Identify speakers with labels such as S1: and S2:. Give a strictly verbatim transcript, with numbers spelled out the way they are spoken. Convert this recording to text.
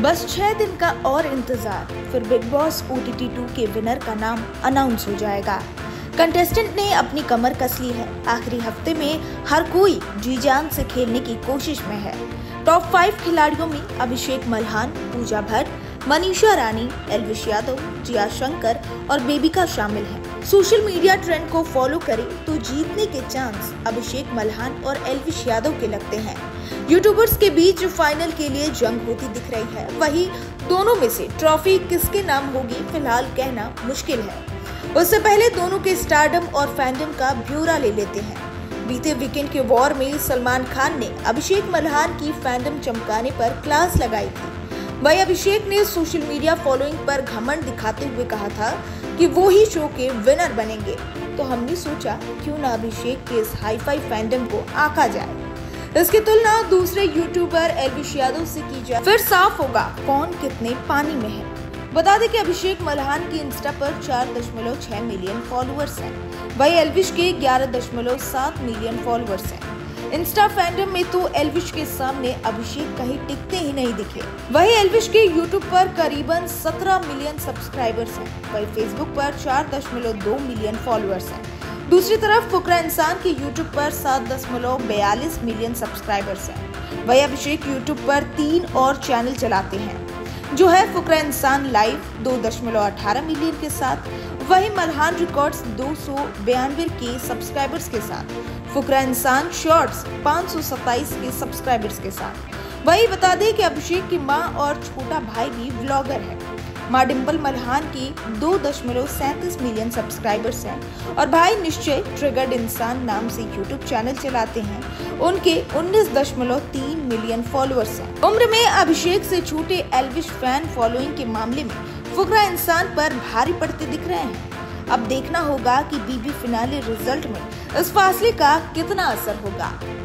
S1: बस छह दिन का और इंतजार, फिर Big Boss O T T two के विनर का नाम अनाउंस हो जाएगा। कंटेस्टेंट ने अपनी कमर कस ली है। आखिरी हफ्ते में हर कोई जी जान से खेलने की कोशिश में है। टॉप फाइव खिलाड़ियों में अभिषेक मल्हान, पूजा भट्ट, मनीषा रानी, एल्विश यादव, जिया शंकर और बेबिका शामिल हैं। सोशल मीडिया ट्रेंड को फॉलो करें तो जीतने के चांस अभिषेक मल्हान और एल्विश यादव के लगते हैं। यूट्यूबर्स के बीच फाइनल के लिए जंग होती दिख रही है। वहीं दोनों में से ट्रॉफी किसके नाम होगी फिलहाल कहना मुश्किल है। उससे पहले दोनों के स्टारडम और फैंडम का ब्यौरा ले लेते हैं। बीते वीकेंड के वॉर में सलमान खान ने अभिषेक मल्हान की फैंडम चमकाने पर क्लास लगाई थी। वही अभिषेक ने सोशल मीडिया फॉलोइंग पर घमंड दिखाते हुए कहा था कि वो ही शो के विनर बनेंगे। तो हमने सोचा क्यों ना अभिषेक के इस हाई फाई फैंडम को आंका जाए। इसकी तुलना दूसरे यूट्यूबर एल्विश यादव से की जाए, फिर साफ होगा कौन कितने पानी में है। बता दें कि अभिषेक मल्हान की इंस्टा पर चार दशमलव छह मिलियन फॉलोअर्स हैं। वही एल्विश के ग्यारह दशमलव सात मिलियन फॉलोअर्स हैं। इंस्टा फैंडम में तो एल्विश के सामने अभिषेक कहीं टिकते ही नहीं दिखे। वही एल्विश के यूट्यूब पर करीबन सत्रह मिलियन सब्सक्राइबर्स हैं। वही फेसबुक पर चार दशमलव दो मिलियन फॉलोअर्स हैं। दूसरी तरफ फुकरा इंसान के यूट्यूब पर सात दशमलव बयालीस मिलियन सब्सक्राइबर्स हैं। वही अभिषेक यूट्यूब पर तीन और चैनल चलाते हैं, जो है फुकरा इंसान लाइव दो दशमलव अठारह मिलियन के साथ। वही मल्हान रिकॉर्ड्स दो सौ बयानवे के सब्सक्राइबर्स के साथ। फुकरा इंसान शॉर्ट्स पाँच सौ सत्ताईस के सब्सक्राइबर्स के साथ। वही बता दें कि अभिषेक की मां और छोटा भाई भी व्लॉगर है। मां डिम्पल मल्हान की दो दशमलव सैंतीस मिलियन सब्सक्राइबर्स हैं और भाई निश्चय ट्रिगर्ड इंसान नाम से यूट्यूब चैनल चलाते हैं। उनके उन्नीस दशमलव तीन मिलियन फॉलोअर्स हैं। उम्र में अभिषेक से छोटे एल्विश फैन फॉलोइंग के मामले में फुकरा इंसान पर भारी पड़ते दिख रहे हैं। अब देखना होगा कि बीबी फिनाले रिजल्ट में इस फासले का कितना असर होगा।